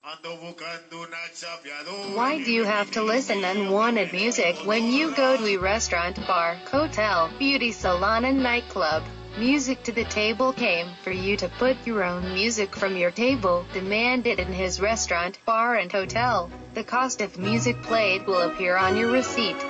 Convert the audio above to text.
Why do you have to listen unwanted music when you go to a restaurant, bar, hotel, beauty salon and nightclub? Music to the table came for you to put your own music from your table, demanded in his restaurant, bar and hotel. The cost of music played will appear on your receipt.